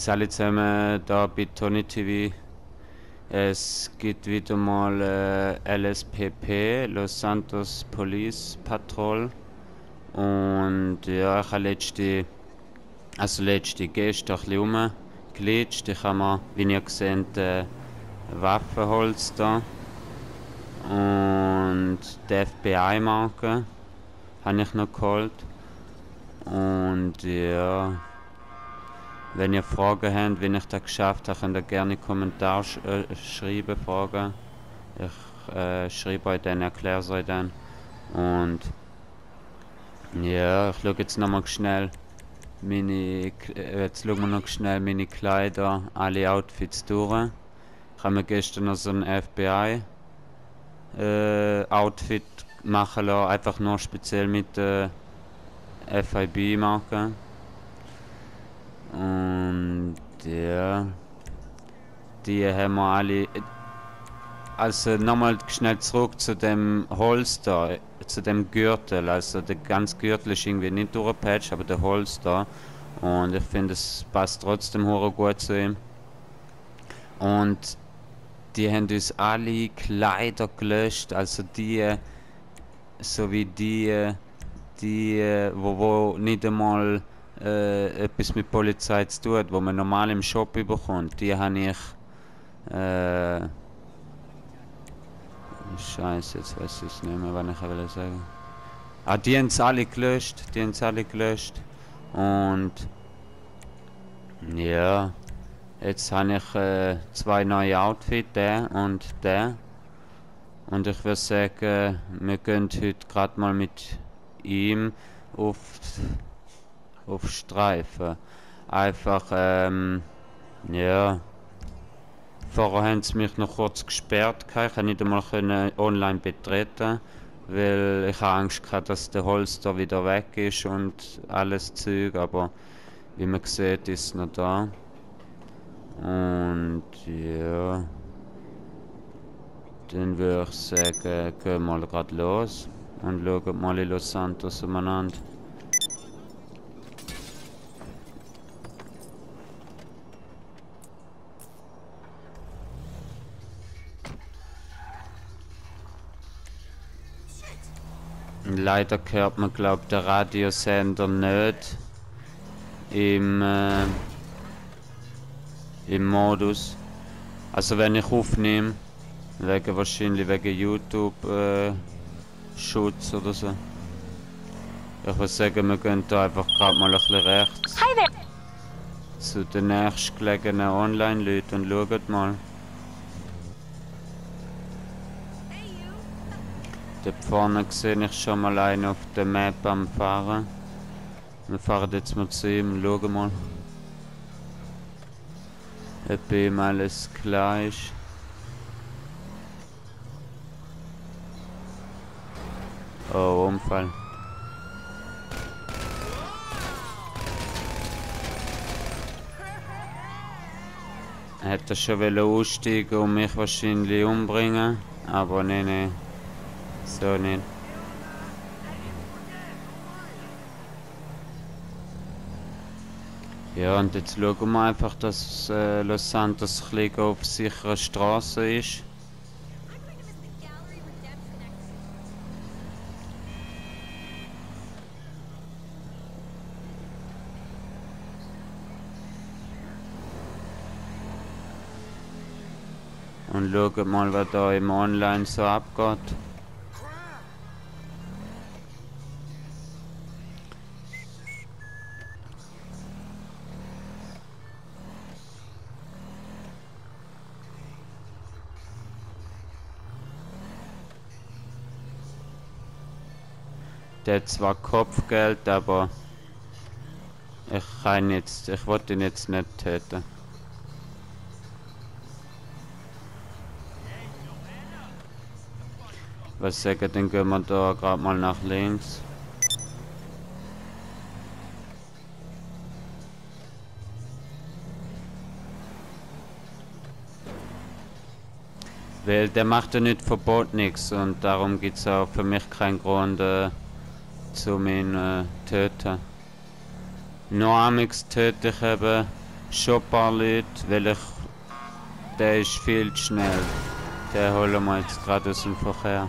Salut zusammen, da bei Tony TV. Es gibt wieder mal LSPP, Los Santos Police Patrol. Und ja, ich habe gestern ein bisschen rumgelitscht. Ich habe mir, wie ihr seht, Waffenholster und die FBI-Marke habe ich noch geholt. Und ja, wenn ihr Fragen habt, wie ich das geschafft habe, könnt ihr gerne in die Kommentare schreiben, Fragen. Ich schreibe euch dann, erkläre es euch dann. Und ja, ich schaue jetzt nochmal schnell jetzt schauen wir noch schnell meine Kleider, alle Outfits durch. Ich habe mir gestern noch so ein FBI Outfit machen lassen, einfach nur speziell mit der FIB-Marke. Und ja, die haben wir alle. Also nochmal schnell zurück zu dem Holster, zu dem Gürtel. Also der ganze Gürtel ist irgendwie nicht durchgepatcht, aber der Holster. Und ich finde, es passt trotzdem hure gut zu ihm. Und die haben uns alle Kleider gelöscht, also die, sowie wo nicht einmal etwas mit Polizei zu tun hat, wo man normal im Shop bekommt, die habe ich Scheiße, jetzt weiß ich es nicht mehr, was ich will sagen. Ah, die haben es alle gelöscht, und ja, jetzt habe ich zwei neue Outfits, der und der. Und ich würde sagen, wir gehen heute gerade mal mit ihm auf Streifen. Einfach, ja. Vorher haben sie mich noch kurz gesperrt. Ich konnte nicht einmal online betreten, weil ich Angst hatte, dass der Holster wieder weg ist und alles Zeug. Aber wie man sieht, ist es noch da. Und ja. Dann würde ich sagen, gehen wir mal gerade los und schauen mal in Los Santos umeinander. Leider hört man, glaube ich, den Radiosender nicht im Modus. Also wenn ich aufnehme, wahrscheinlich wegen YouTube Schutz oder so. Ich würde sagen, wir gehen da einfach gerade mal ein bisschen rechts zu den nächstgelegenen Online-Leuten und schauen mal. Dort vorne sehe ich schon mal einen auf der Map am Fahren. Wir fahren jetzt mal zu ihm und schauen mal, ob ihm alles klar ist. Oh, Unfall. Er hätte schon aussteigen und mich wahrscheinlich umbringen, aber nee. So nicht. Ja, und jetzt schauen wir einfach, dass Los Santos ein bisschen auf sicherer Straße ist. Und schauen mal, was da im Online so abgeht. Der hat zwar Kopfgeld, aber ich wollte ihn jetzt nicht töten. Was sagen, dann gehen wir da gerade mal nach links. Weil der macht ja nicht verbot nichts und darum gibt es auch für mich keinen Grund zum ihn töten. Nur amix töte ich eben schon ein paar Leute, weil der ist viel zu schnell. Den holen wir jetzt gerade aus dem Verkehr.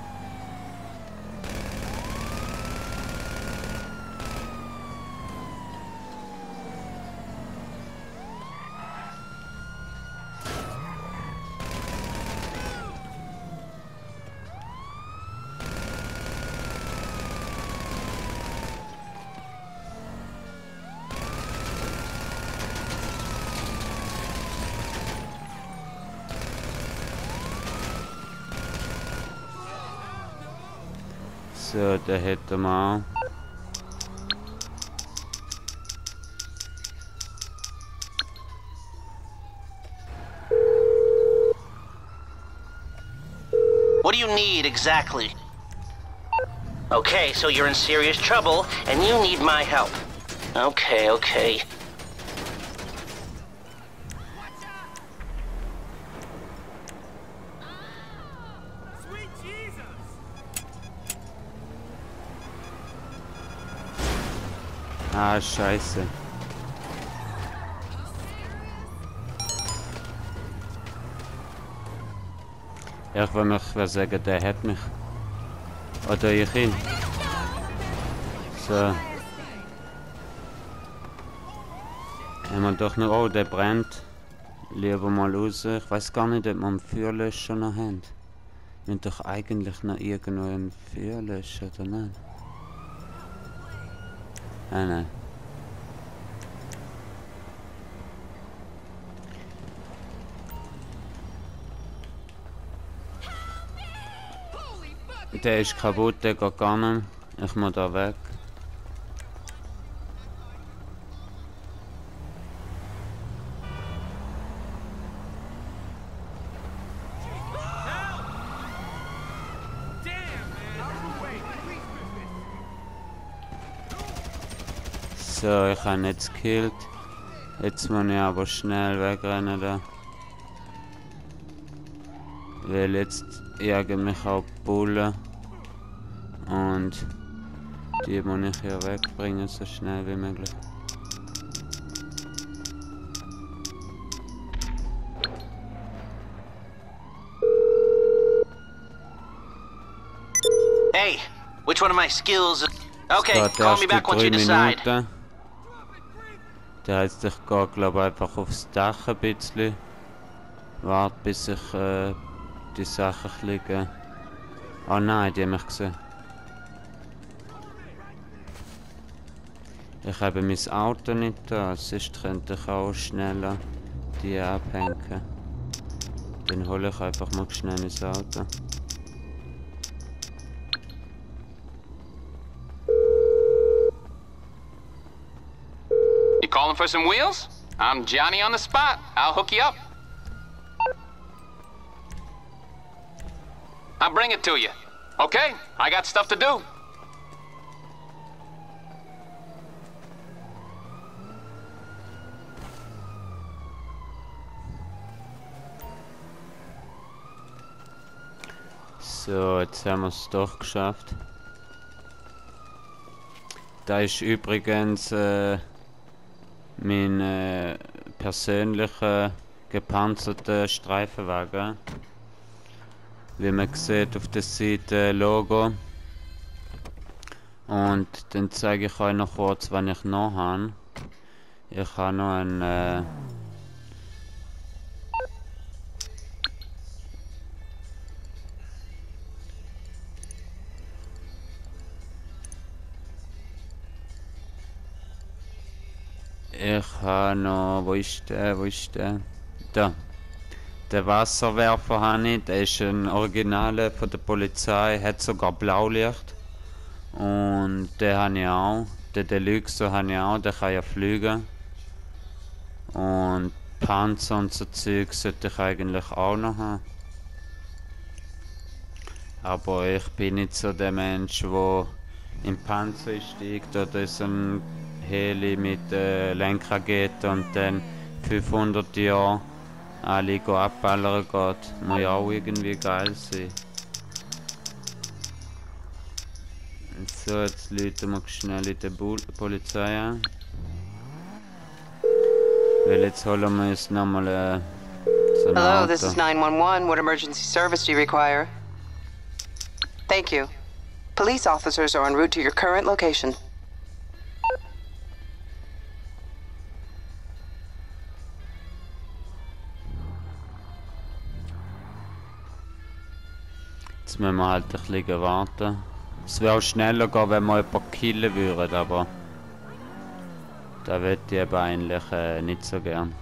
So, der hätte wir auch. What do you need exactly? Okay, so you're in serious trouble and you need my help. Okay. Ah, scheiße. Ja, ich will mich sagen, der hat mich. Oder ich ihn. So. Haben wir doch noch... Oh, der brennt. Lieber mal raus. Ich weiß gar nicht, ob wir einen Feuerlöscher noch haben. Wir haben doch eigentlich noch irgendwo einen Feuerlöscher, oder nicht? Ah, nein. Der ist kaputt, der geht gar nicht. Ich muss da weg. So, ich habe ihn jetzt gekillt. Jetzt muss ich aber schnell wegrennen da. Weil jetzt jagen mich auch die Bullen. Und die muss ich hier wegbringen, so schnell wie möglich. Hey, which one of my skills? Okay, Es geht call me erst back in once you 3 decide. Minuten. Der heißt, ich gehe glaube ich einfach aufs Dach ein bisschen. Warte bis ich die Sachen liegen. Oh nein, die haben mich gesehen. Ich habe mein Auto nicht da, sonst könnte ich auch schneller die abhängen. Dann hole ich einfach mal schnell mein Auto. You calling for some wheels? I'm Johnny on the spot. I'll hook you up. I'll bring it to you. Okay, I got stuff to do. So, jetzt haben wir es doch geschafft. Da ist übrigens mein persönlicher gepanzerter Streifenwagen. Wie man sieht auf der Seite Logo. Und dann zeige ich euch noch kurz, was ich noch habe. Ich habe noch einen ich habe noch... Wo ist der? Wo ist der? Da. Den Wasserwerfer habe ich. Der ist ein Originaler von der Polizei. Hat sogar Blaulicht. Und den habe ich auch. Den Deluxe habe ich auch. Der kann ja fliegen. Und Panzer und so Zeug sollte ich eigentlich auch noch haben. Aber ich bin nicht so der Mensch, der in Panzer steigt oder so ein Heli mit Lenkrakete und dann 500 Jahre alle abballern geht. Muss ja auch irgendwie geil sein. So, jetzt läuten wir schnell in der Polizei an. Weil jetzt holen wir uns nochmal so ein Hello, Auto. this is 911. What emergency service do you require? Thank you. Police officers are en route to your current location. Jetzt müssen wir halt ein bisschen warten. Es wäre auch schneller gehen, wenn wir jemanden killen würden, aber da würde ich eben eigentlich nicht so gern.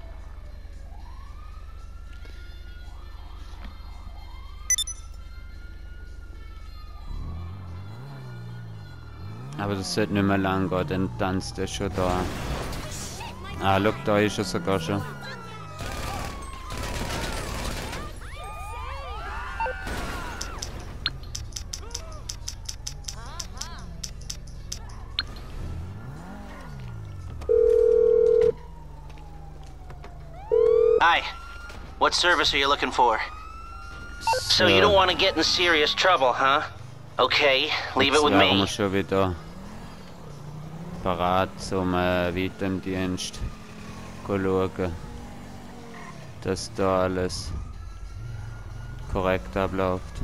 Aber das sollte nicht mehr lang gehen, dann tanzt er schon da. Ah, schau, da ist er sogar schon. Hi. What service are you looking for? So you don't want to get in serious trouble, huh? Okay, leave it with Jetzt wären wir me. schon wieder parat, um weiter im Dienst zu schauen, dass da alles korrekt abläuft.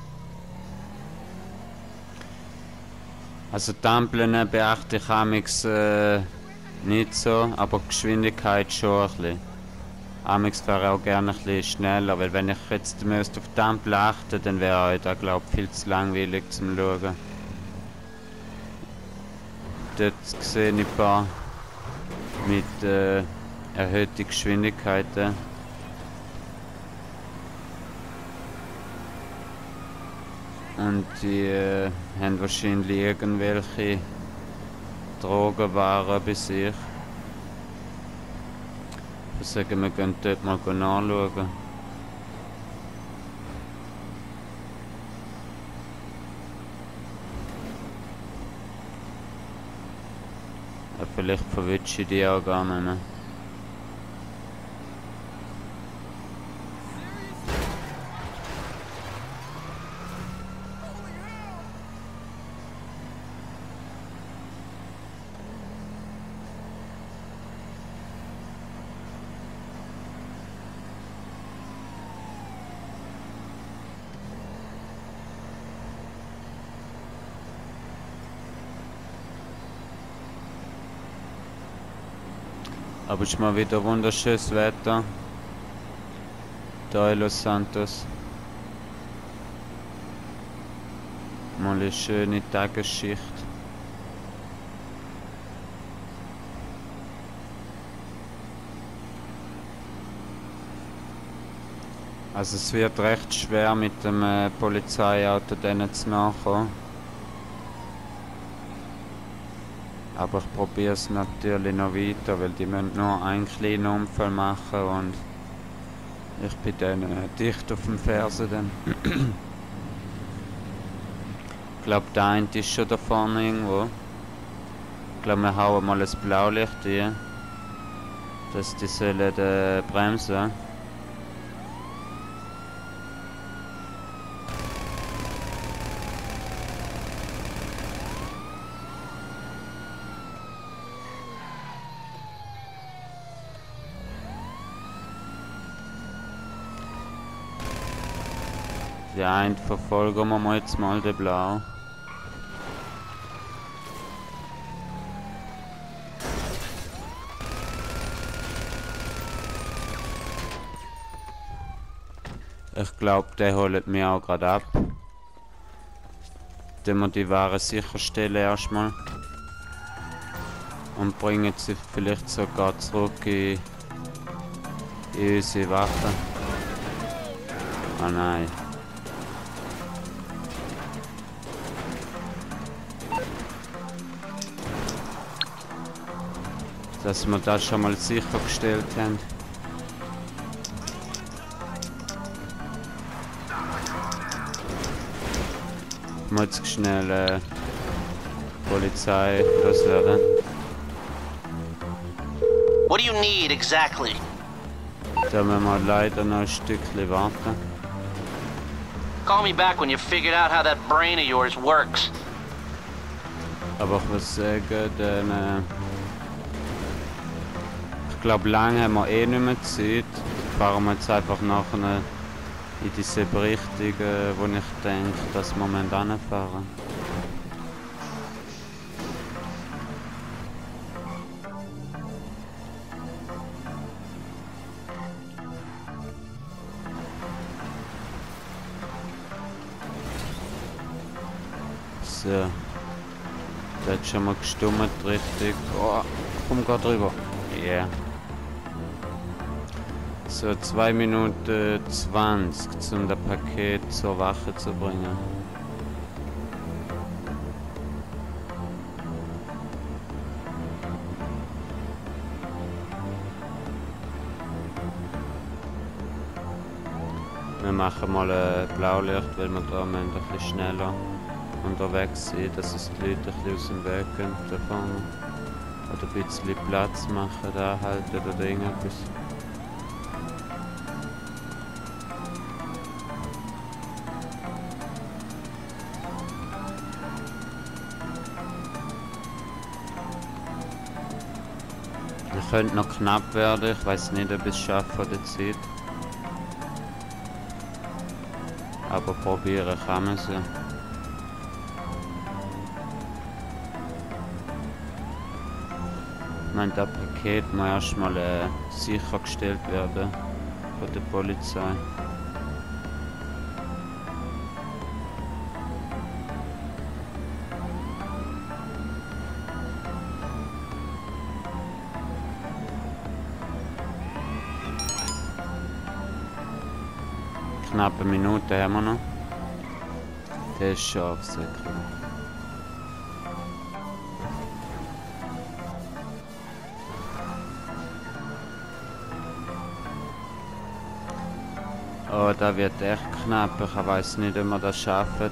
Also die Ampeln beachte ich amigs nicht so, aber die Geschwindigkeit schon ein bisschen. Amigs fahre ich auch gerne ein bisschen schneller, weil wenn ich jetzt müsste auf die Ampel achten, dann wäre ich da glaube ich viel zu langweilig zum Schauen. Dort sehe ich ein paar mit erhöhten Geschwindigkeiten. Und die haben wahrscheinlich irgendwelche Drogenwaren bei sich. Ich würde sagen, wir gehen dort mal nachschauen. Ja, vielleicht verwünsche ich die auch gar nicht mehr. Aber es ist mal wieder wunderschönes Wetter. Hier in Los Santos. Mal eine schöne Tagesschicht. Also es wird recht schwer mit dem Polizeiauto denen zu nachkommen. Aber ich probiere es natürlich noch weiter, weil die müssen nur einen kleinen Unfall machen und ich bin dann dicht auf dem Fersen dann. Ich glaube, der eine ist schon da vorne irgendwo. Ich glaube, wir hauen mal ein Blaulicht ein, dass die sollen bremsen. Die einen verfolgen wir jetzt mal den Blau. Ich glaube, der holt mich auch gerade ab. Dann wir die Ware sicherstellen erstmal. Und bringen sie vielleicht sogar zurück in unsere Wache. Ah nein. Dass wir das schon mal sichergestellt haben. Ich muss jetzt schnell Polizei loswerden. What do you need exactly? Da müssen wir leider noch ein Stückchen warten. Call me back when you figured out how that brain of yours works. Aber ich muss sagen, dann, ich Ich glaube, lange haben wir eh nicht mehr Zeit. Fahren wir jetzt einfach nachher in dieselbe Richtung, wo ich denke, dass wir hinfahren. So. Da hat schon mal gestummelt, richtig. Oh, komm grad drüber. Yeah. So, 2 Minuten 20, um das Paket zur Wache zu bringen. Wir machen mal ein Blaulicht, weil wir da ein bisschen schneller unterwegs sind, dass es die Leute ein bisschen aus dem Weg gehen da vorne. Oder ein bisschen Platz machen, da halten oder irgendetwas. Wir könnten noch knapp werden, ich weiß nicht, ob ich es schaffe von der Zeit. Aber probieren kann man es ja. Ich meine, das Paket muss erstmal sichergestellt werden von der Polizei. Knapp eine Minute haben wir noch. Der ist scharf, sehr klar. Oh, da wird echt knapp. Ich weiß nicht, ob wir das schaffen.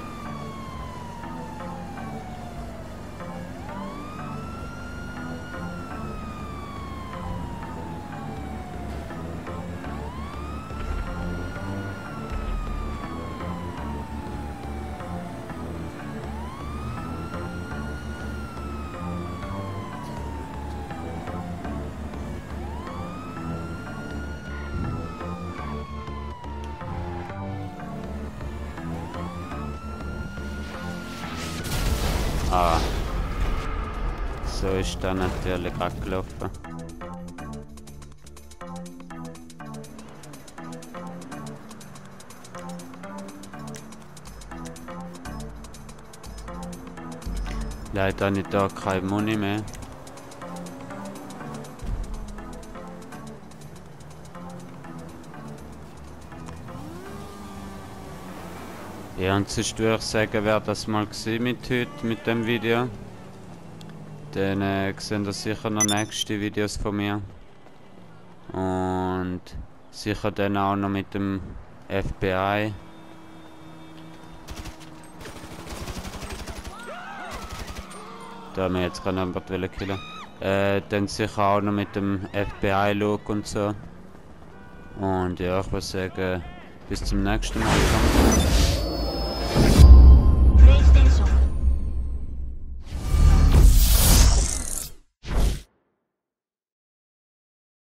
Ah, so ist das natürlich abgelaufen. Leider habe ich da keine Muni mehr. Ja, und sonst würde ich sagen, wäre das mal gewesen mit heute, mit dem Video. Dann sehen ihr sicher noch nächste Videos von mir. Und sicher dann auch noch mit dem FBI. Da haben wir jetzt gerade jemanden killen. Dann sicher auch noch mit dem FBI-Look und so. Und ja, ich würde sagen, bis zum nächsten Mal.